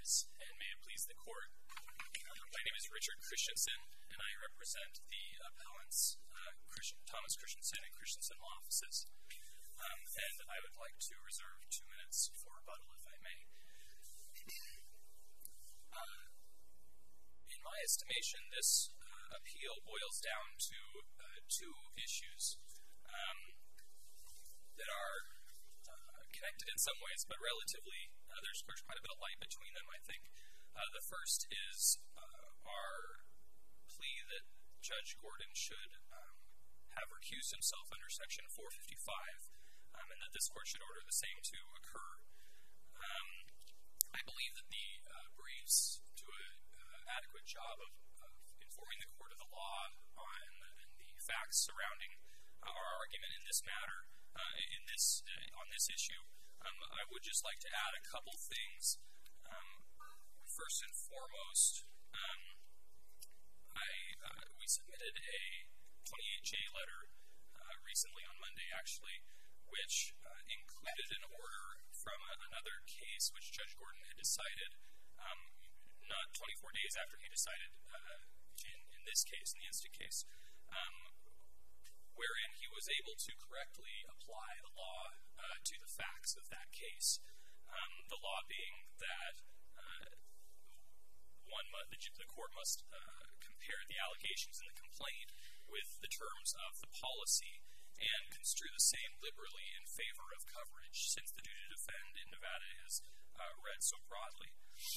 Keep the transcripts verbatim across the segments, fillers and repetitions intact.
Justices, and may it please the Court. My name is Richard Christensen, and I represent the appellants uh, Christ- Thomas Christensen and Christensen Law Offices. Um, and I would like to reserve two minutes for rebuttal, if I may. Uh, in my estimation, this uh, appeal boils down to uh, two issues um, that are uh, connected in some ways, but relatively, uh, there's, there's quite a bit of light between them, I think. Uh, the first is uh, our plea that Judge Gordon should um, have recused himself under Section four fifty-five, um, and that this Court should order the same to occur. Um, I believe that the uh, briefs do an uh, adequate job of, of informing the Court of the law on and the facts surrounding uh, our argument in this matter, uh, in this uh, on this issue. Um, I would just like to add a couple things. Um, first and foremost, um, I uh, we submitted a twenty-eight J letter uh, recently on Monday, actually, which uh, included an order from a, another case which Judge Gordon had decided um, not twenty-four days after he decided uh, in, in this case, in the instant case, um, wherein he was able to correctly apply the law uh, to the facts of that case. Um, the law being that uh, one must, the, the court must uh, compare the allegations in the complaint with the terms of the policy and construe the same liberally in favor of coverage, since the duty to defend in Nevada is uh, read so broadly.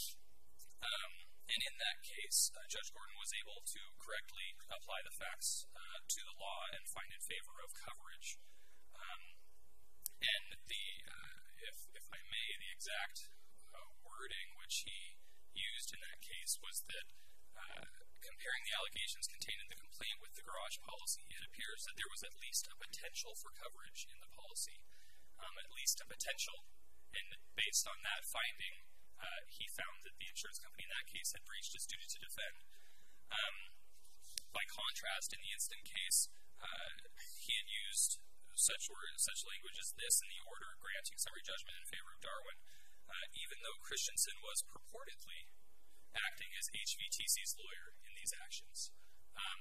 Um, and in that case, uh, Judge Gordon was able to correctly apply the facts uh, to the law and find in favor of coverage. Um, and the, uh, if, if I may, the exact uh, wording which he used in that case was that uh, comparing the allegations contained in the complaint with the garage policy, it appears that there was at least a potential for coverage in the policy, um, at least a potential. And based on that finding, uh, he found that the insurance company in that case had breached its duty to defend. Um, by contrast, in the instant case, uh, he had used such words, such language as this in the order granting summary judgment in favor of Darwin, uh, even though Christensen was purportedly acting as H V T C's lawyer in these actions. Um,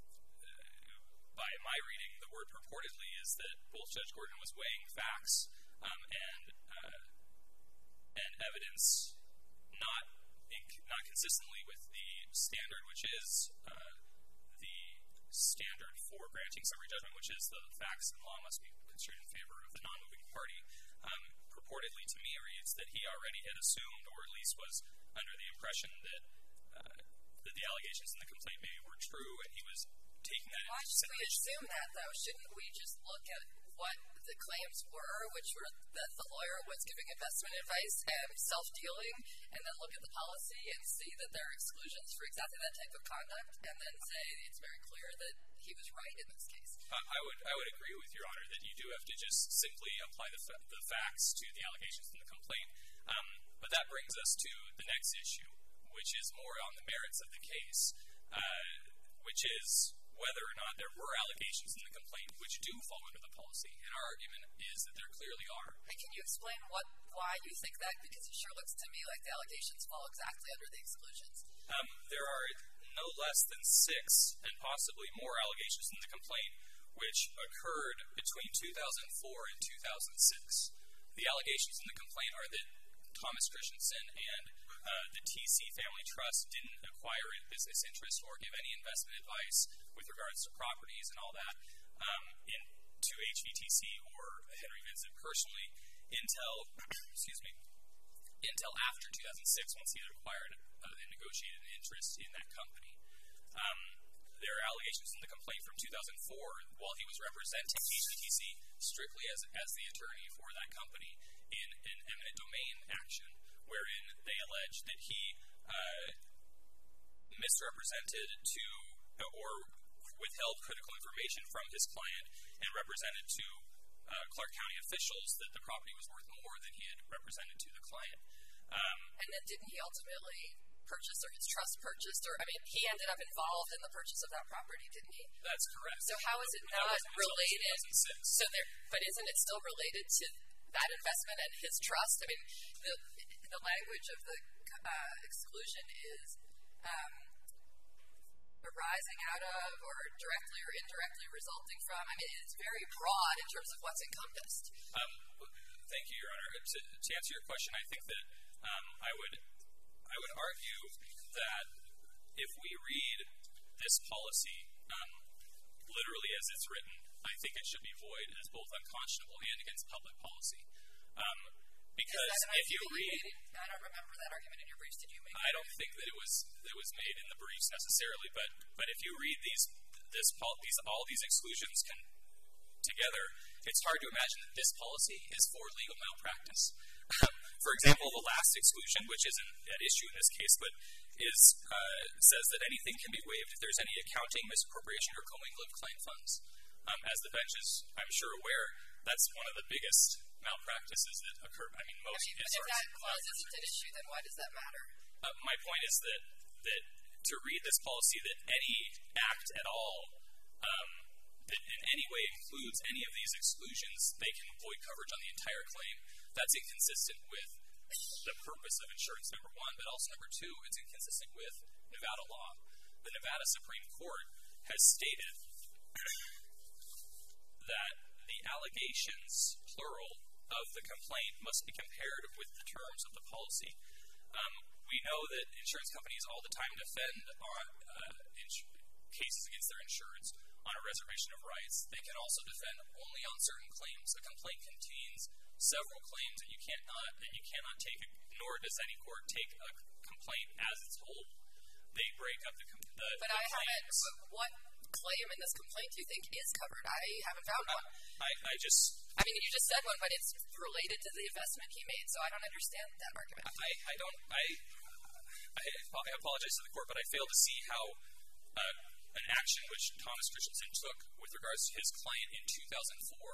uh, by my reading, the word purportedly is that both Judge Gordon was weighing facts um, and uh, and evidence not in, not consistently with the standard, which is uh, the standard for granting summary judgment, which is the facts and law must be construed in favor of the non-moving party. Um, purportedly, to me, reads that he already had assumed, or at least was under the impression that uh, that the allegations in the complaint maybe were true, and he was taking that Why into should we consideration. assume that, though? Shouldn't we just look at what the claims were, which were that the lawyer was giving investment advice and self-dealing, and then look at the policy and see that there are exclusions for exactly that type of conduct, and then say it's very clear that he was right in this case? Uh, I would I would agree with Your Honor that you do have to just simply apply the, fa- the facts to the allegations in the complaint. Um, but that brings us to the next issue, which is more on the merits of the case, uh, which is whether or not there were allegations in the complaint which do fall under the policy. And our argument is that there clearly are. And can you explain what why you think that? Because it sure looks to me like the allegations fall exactly under the exclusions. Um, there are no less than six and possibly more allegations in the complaint which occurred between two thousand four and two thousand six. The allegations in the complaint are that Thomas Christensen and uh, the T C Family Trust didn't acquire a business interest or give any investment advice with regards to properties and all that um, in, to H V T C or Henry Vincent personally until, excuse me, until after two thousand six, once he had acquired uh, and negotiated an interest in that company. Um, there are allegations in the complaint from two thousand four while he was representing H V T C strictly as, as the attorney for that company in an eminent domain action, wherein they allege that he uh, misrepresented to or withheld critical information from his client and represented to uh, Clark County officials that the property was worth more than he had represented to the client. Um, and then didn't he ultimately purchase, or his trust purchased, or, I mean, he ended up involved in the purchase of that property, didn't he? That's correct. So how is it not related? So there, but isn't it still related to that investment and his trust? I mean, the the language of the uh, exclusion is um, arising out of or directly or indirectly resulting from. I mean, it's very broad in terms of what's encompassed. Um, thank you, Your Honor. To, to answer your question, I think that um, I would I would argue that if we read this policy um, literally as it's written, I think it should be void as both unconscionable and against public policy. Um, because if you read, I don't remember that argument in your briefs. Did you make? I don't think that it was that it was made in the briefs necessarily, but but if you read these this these all these exclusions can together, it's hard to imagine that this policy is for legal malpractice. For example, the last exclusion, which isn't at issue in this case, but is uh, says that anything can be waived if there's any accounting, misappropriation, or commingled claim funds. Um, as the bench is, I'm sure, aware, that's one of the biggest malpractices that occur. I mean, most. But if that clause isn't at issue, then why does that matter? Uh, my point is that that to read this policy, that any act at all um, that in any way includes any of these exclusions, they can void coverage on the entire claim. That's inconsistent with the purpose of insurance, number one, but also number two, it's inconsistent with Nevada law. The Nevada Supreme Court has stated that the allegations, plural, of the complaint must be compared with the terms of the policy. Um, we know that insurance companies all the time defend on uh, ins- cases against their insureds on a reservation of rights. They can also defend only on certain claims. A complaint contains several claims, and you cannot and you cannot take it, nor does any court take a complaint as its whole. They break up the, com- the But the I haven't. claims. What claim in this complaint do you think is covered? I haven't found one. I, I just. I mean, you just said one, but it's related to the investment he made, so I don't understand that argument. I, I don't. I. I I apologize to the court, but I fail to see how uh, an action which Thomas Christensen took with regards to his client in two thousand four,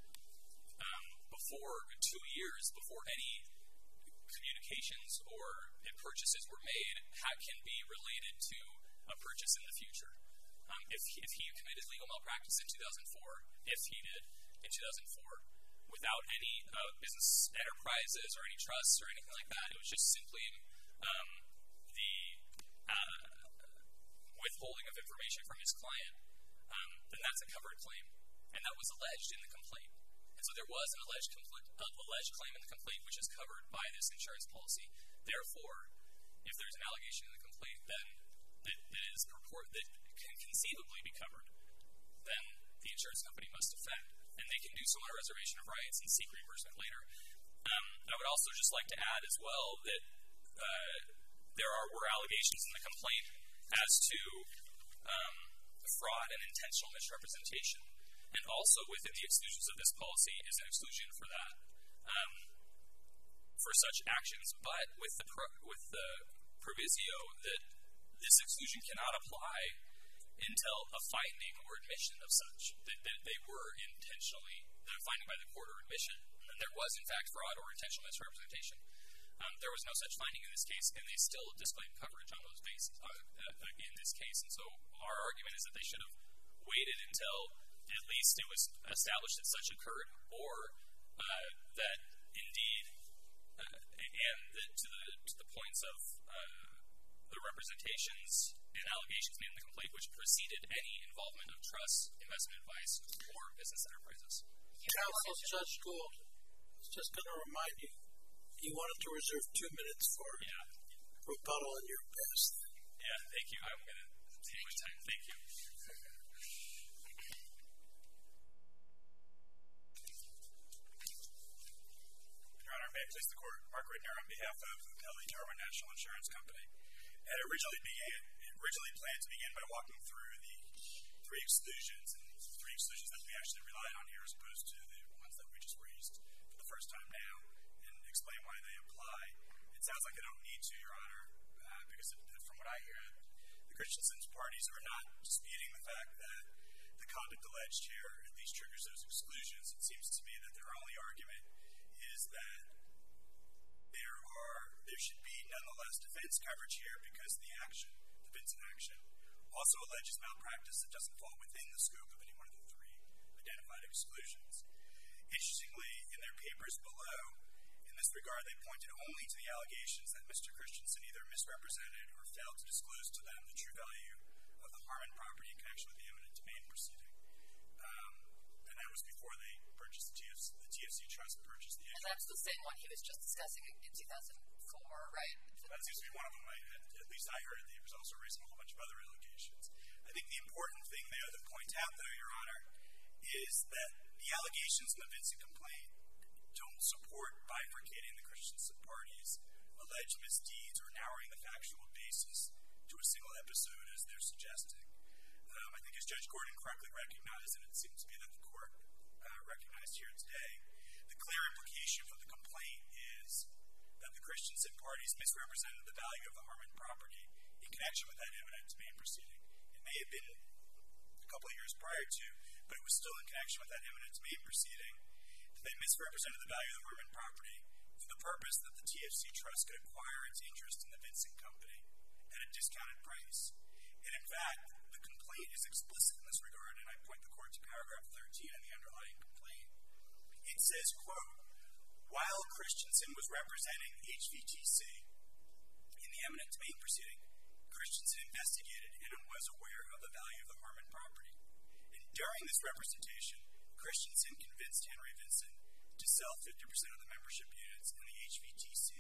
um, before two years before any communications or purchases were made, how can be related to a purchase in the future. Um, if, he, if he committed legal malpractice in two thousand four, if he did in two thousand four, without any uh, business enterprises or any trusts or anything like that, it was just simply um, the uh, withholding of information from his client, um, then that's a covered claim. And that was alleged in the complaint. And so there was an alleged, compl- uh, alleged claim in the complaint which is covered by this insurance policy. Therefore, if there's an allegation in the complaint then that, that is purport that can conceivably be covered, then the insurance company must defend. And they can do so on a reservation of rights and seek reimbursement later. Um, I would also just like to add as well that uh, there are were allegations in the complaint as to um, fraud and intentional misrepresentation. And also within the exclusions of this policy is an exclusion for that, um, for such actions. But with the pro- with the proviso that this exclusion cannot apply until a finding or admission of such, that, that they were intentionally, a finding by the court or admission, and there was in fact fraud or intentional misrepresentation. Um, there was no such finding in this case, and they still disclaimed coverage on those bases uh, uh, in this case. And so our argument is that they should have waited until at least it was established that such occurred, or uh, that indeed, uh, and that to the to the points of uh, the representations and allegations made in the complaint which preceded any involvement of trust, investment advice, or business enterprises. Counsel Judge Gould is just going to remind you, you wanted to reserve two minutes for yeah. rebuttal in your best. Yeah, thank you. I'm going to take my time. Thank you. Your Honor, may it please the Court, Mark Ridner on behalf of Darwin National Assurance Company. And it originally began, it originally planned to begin by walking through the three exclusions, and the three exclusions that we actually rely on here as opposed to the ones that we just raised for the first time now, and explain why they apply. It sounds like I don't need to, Your Honor, uh, because from what I hear, the Christensen's parties are not disputing the fact that the conduct alleged here at least triggers those exclusions. It seems to me that their only argument is that there are, there should be nonetheless defense coverage here because the action, the Vincent action, also alleges malpractice that doesn't fall within the scope of any one of the three identified exclusions. Interestingly, in their papers below, in the this regard, they pointed only to the allegations that Mister Christensen either misrepresented or failed to disclose to them the true value of the Harmon property in connection with the eminent domain proceeding. Um, and that was before they purchased the T F C, the T F C Trust purchased the interest. And that's the same one he was just discussing in two thousand four, right? That seems to be one of them. I, at, at least I heard that he was also raising a whole bunch of other allegations. I think the important thing there to point out, though, Your Honor, is that the allegations in the Vincent complaint don't support bifurcating the Christensen parties' alleged misdeeds or narrowing the factual basis to a single episode, as they're suggesting. Um, I think as Judge Gordon correctly recognized, and it seems to be that the court uh, recognized here today, the clear implication from the complaint is that the Christensen parties misrepresented the value of the Harmon property in connection with that eminent domain proceeding. It may have been a couple of years prior to, but it was still in connection with that eminent domain proceeding. They misrepresented the value of the Harmon property for the purpose that the T F C Trust could acquire its interest in the Vincent Company at a discounted price. And in fact, the complaint is explicit in this regard, and I point the court to paragraph thirteen in the underlying complaint. It says, quote, while Christensen was representing H V T C in the eminent domain proceeding, Christensen investigated and was aware of the value of the Harmon property. And during this representation, Christensen convinced Henry Vincent to sell fifty percent of the membership units in the H V T C,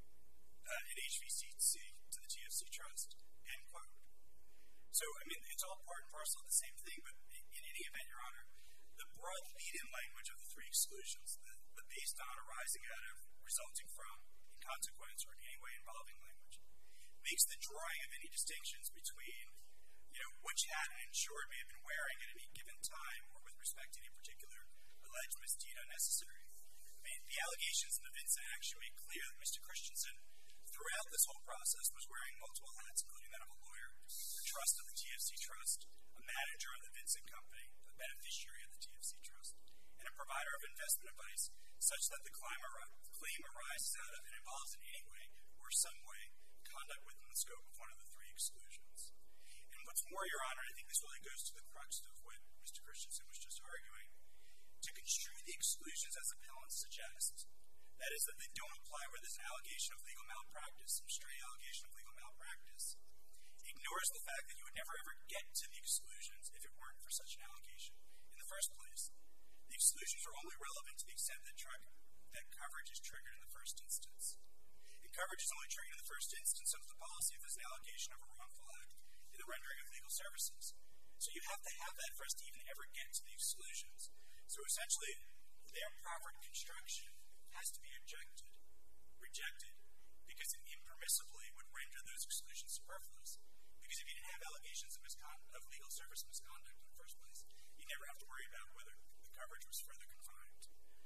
uh, in H V C C to the T F C Trust, end quote. So, I mean, it's all part and parcel of the same thing, but in, in any event, Your Honor, the broad lead-in language of the three exclusions, the, the based on, arising out of, resulting from, in consequence, or in any way involving language, makes the drawing of any distinctions between, you know, which hat an insured may have been wearing at any given time or with respect to any particular alleged misdeed unnecessary. I mean, the allegations in the Vincent action make clear that Mister Christensen, throughout this whole process, was wearing multiple hats, including that of a lawyer, a trust of the T F C Trust, a manager of the Vincent Company, a beneficiary of the T F C Trust, and a provider of investment advice, such that the claim, ar- claim arises out of and involves in any way or some way conduct within the scope of one of the three exclusions. And what's more, Your Honor, I think this really goes to the crux of what Mister Christensen was just arguing. To construe the exclusions as appellants suggest, that is, that they don't apply where there's an allegation of legal malpractice, some stray allegation of legal malpractice, ignores the fact that you would never ever get to the exclusions if it weren't for such an allegation in the first place. The exclusions are only relevant to the extent that, tr- that coverage is triggered in the first instance. And coverage is only triggered in the first instance of the policy if there's an allegation of a wrongful act in the rendering of legal services. So you have to have that for us to even ever get to the exclusions. So essentially, their proper construction has to be rejected, rejected, because it impermissibly would render those exclusions superfluous. Because if you didn't have allegations of, miscon- of legal service misconduct in the first place, you never have to worry about whether the coverage was further confined.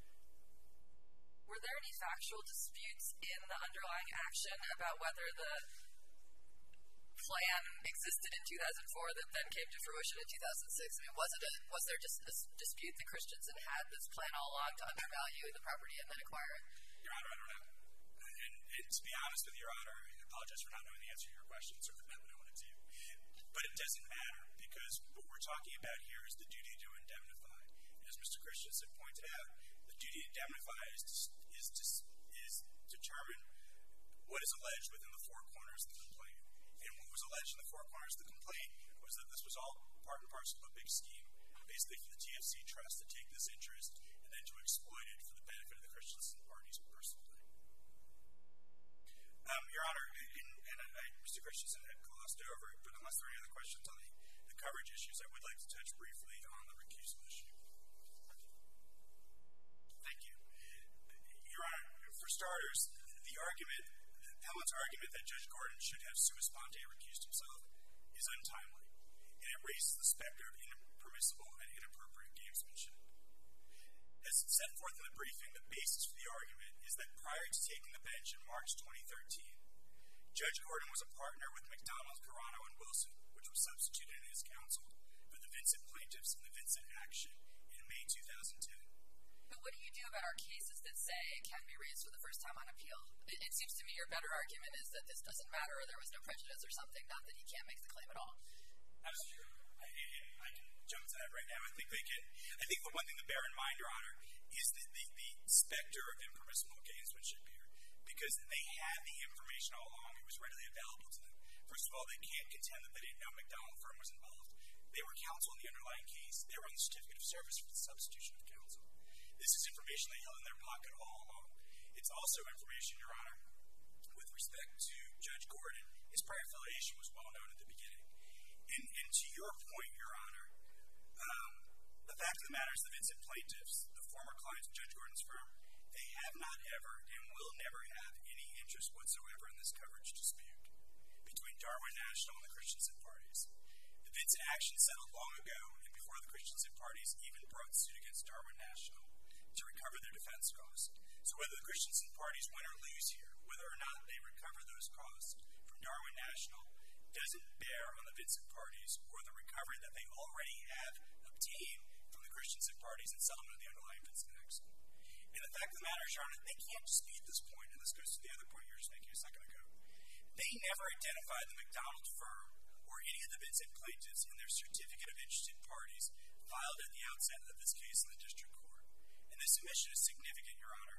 Were there any factual disputes in the underlying action about whether the plan existed in two thousand four that then came to fruition in two thousand six? I mean, was it a, was there just a dispute that Christensen had this plan all along to undervalue the property and then acquire it? Your Honor, I don't know. And, and to be honest with Your Honor, I apologize for not knowing the answer to your question, so for not knowing it to you. But it doesn't matter, because what we're talking about here is the duty to indemnify. And as Mister Christensen pointed out, the duty to indemnify is to, is to, is determine what is alleged within the four corners of the complaint. And what was alleged in the four corners of the complaint was that this was all part and parcel of a big scheme, basically for the T F C Trust to take this interest and then to exploit it for the benefit of the Christensen parties personally. Um, Your Honor, and, and I, Mister Christensen had glossed over it, but unless there are any other questions on the, the coverage issues, I would like to touch briefly on the recusal issue. Thank you. Your Honor, for starters, the argument, the appellant's argument that Judge Gordon should have sua sponte recused himself is untimely, and it raises the specter of impermissible and inappropriate gamesmanship. As set forth in the briefing, the basis for the argument is that prior to taking the bench in March twenty thirteen, Judge Gordon was a partner with McDonald, Carano, and Wilson, which was substituted in his counsel for the Vincent plaintiffs in the Vincent action in May two thousand ten. But what do you do about our cases that say it can be raised for the first time on appeal? It, it seems to me your better argument is that this doesn't matter or there was no prejudice or something, not that he can't make the claim at all. That's true. I, I, I can jump to that right now. I think they can, I think the one thing to bear in mind, Your Honor, is the, the, the specter of impermissible gamesmanship here. Because they had the information all along. It was readily available to them. First of all, they can't contend that they didn't know McDonald Firm was involved. They were counsel in the underlying case. They were on the certificate of service for the substitution of counsel. This is information they held in their pocket all along. It's also information, Your Honor, with respect to Judge Gordon. His prior affiliation was well known at the beginning. And, and to your point, Your Honor, um, the fact of the matter is the Vincent plaintiffs, the former clients of Judge Gordon's firm, they have not ever and will never have any interest whatsoever in this coverage dispute between Darwin National and the Christensen parties. The Vincent action settled long ago and before the Christensen parties even brought suit against Darwin National to recover their defense costs. So whether the Christensen parties win or lose here, whether or not they recover those costs from Darwin National doesn't bear on the Vincent parties or the recovery that they already have obtained from the Christensen parties in settlement of the underlying Vincent action. And the fact of the matter is, Your Honor, they can't dispute this point, and this goes to the other point you were just making a second ago. They never identified the McDonald Firm or any of the Vincent plaintiffs in their certificate of interested parties filed at the outset of this case in the district court. And this omission is significant, Your Honor,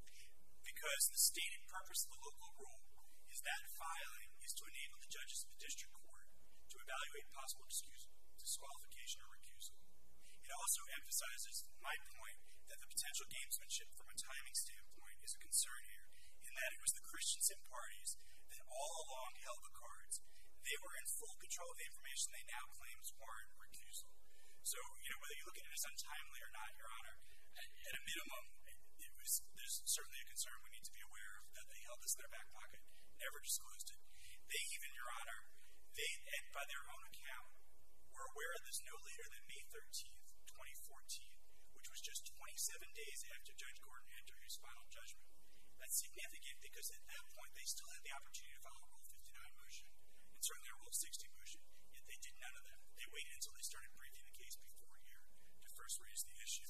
because the stated purpose of the local rule is that filing is to enable the judges of the district court to evaluate possible disqualification or recusal. It also emphasizes my point that the potential gamesmanship from a timing standpoint is a concern here, in that it was the Christensen parties that all along held the cards. They were in full control of the information they now claim is warrant recusal. So, you know, whether you look at it as untimely or not, Your Honor, at, at a minimum, it was, there's certainly a concern we need to be aware of that they held this in their back pocket, never disclosed it. They even, Your Honor, they, and by their own account, were aware of this no later than May thirteenth, twenty fourteen, which was just twenty-seven days after Judge Gordon entered his final judgment. That's significant because at that point they still had the opportunity to file a Rule fifty-nine motion and certainly a Rule sixty motion, yet they did none of that. They waited until they started briefing the case before here to first raise the issue.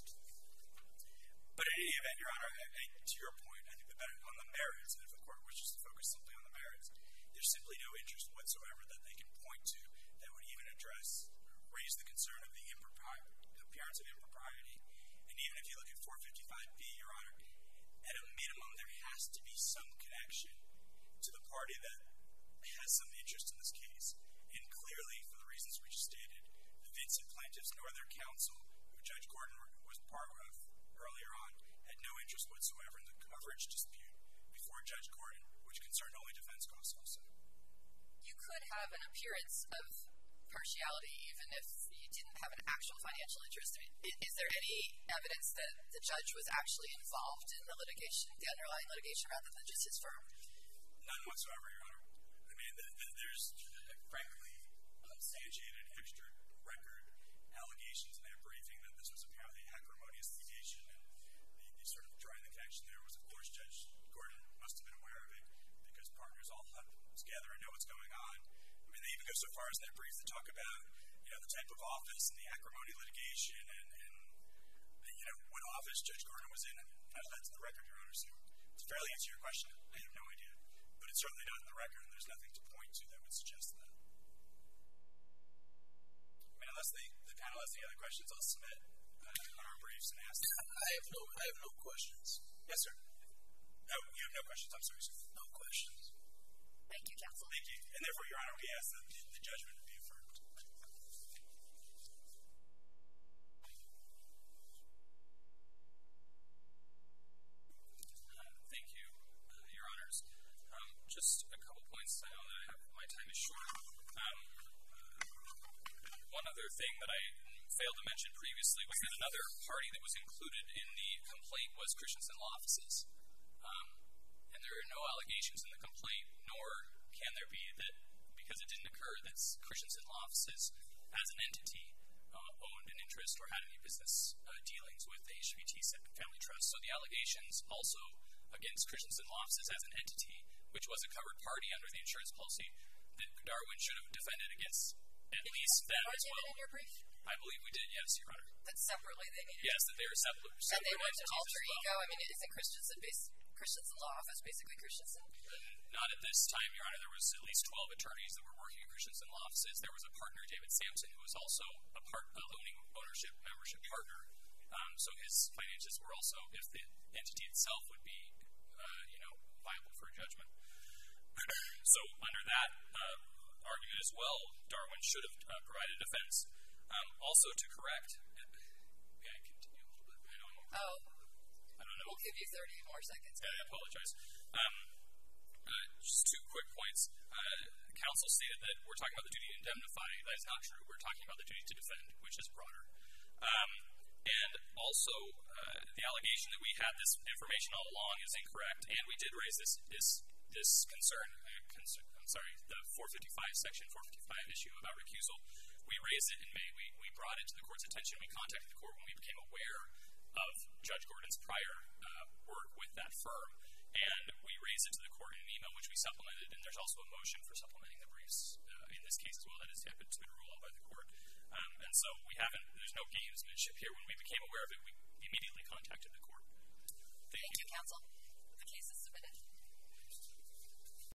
But in any event, Your Honor, I, I, to your point, I think the better on the merits, and if the court wishes to focus simply on the merits, there's simply no interest whatsoever that they can point to that would even address, raise the concern of the impropriety, the appearance of impropriety. And even if you look at four fifty-five B, Your Honor, at a minimum there has to be some connection to the party that has some interest in this case. And clearly, for the reasons we just stated, the Vincent plaintiffs nor their counsel, who Judge Gordon was part of earlier on, had no interest whatsoever in the coverage dispute before Judge Gordon, which concerned only defense costs also. You could have an appearance of partiality even if you didn't have an actual financial interest. Is, is there any evidence that the judge was actually involved in the litigation, the underlying litigation, rather than just his firm? None whatsoever, Your Honor. I mean, the, the, there's, uh, frankly, unsubstantiated extra record allegations in that briefing that this was apparently acrimonious litigation, and the, the sort of drawing the connection there was, of course, Judge Gordon must have been aware of it because partners all huddle together and know what's going on. I mean, they even go so far as in that brief to talk about, you know, the type of office and the acrimony litigation and, and you know, what office Judge Gordon was in, and none of that's in the record, Your Honor. So to fairly answer your question, I have no idea. But it's certainly not in the record, and there's nothing to point to that would suggest that. I mean, unless the, the panel has any other questions, I'll submit uh, on our briefs and ask them. I have no, I have no questions. Yes, sir. No, you have no questions. I'm sorry, sir. No questions. Thank you, counsel. Thank you. And therefore, Your Honor, we ask that the, the judgment be affirmed. Uh, thank you, uh, Your Honors. Um, just a couple points. I know that I have, my time is short. Um, one other thing that I failed to mention previously was that another party that was included in the complaint was Christensen Law Offices. Um, and there are no allegations in the complaint, nor can there be that, because it didn't occur, that Christensen Law Offices as an entity uh, owned an interest or had any business uh, dealings with the H B T Family Trust. So the allegations also against Christensen Law Offices as an entity, which was a covered party under the insurance policy, that Darwin should have defended against at least them as well. In your brief? I believe we did, yes, Your Honor. That separately they needed. Yes, that they are separate. And they went to alter ego. I mean, isn't Christensen based? Christensen Law Office, basically Christensen? Not at this time, Your Honor. There was at least twelve attorneys that were working at Christensen Law Offices. There was a partner, David Sampson, who was also a part, a owning ownership membership partner. Um, so his finances were also, if the entity itself would be, uh, you know, viable for a judgment. So under that uh, argument as well, Darwin should have uh, provided defense. Um, also to correct, may I continue a little bit? I know I'm over. Oh. I don't know. We'll give you thirty more seconds. Yeah, I apologize. Um, uh, just two quick points. Uh, counsel stated that we're talking about the duty to indemnify. That is not true. We're talking about the duty to defend, which is broader. Um, and also, uh, the allegation that we had this information all along is incorrect, and we did raise this this, this concern, uh, concern. I'm sorry, the four fifty-five, section four fifty-five issue about recusal. We raised it in May. We, we brought it to the court's attention. We contacted the court when we became aware of Judge Gordon's prior uh, work with that firm, and we raised it to the court in an email, which we supplemented, and there's also a motion for supplementing the briefs uh, in this case as well that has happened to be ruled out by the court. Um, and so we haven't, there's no gamesmanship here. When we became aware of it, we immediately contacted the court. Thank, Thank you. you, counsel.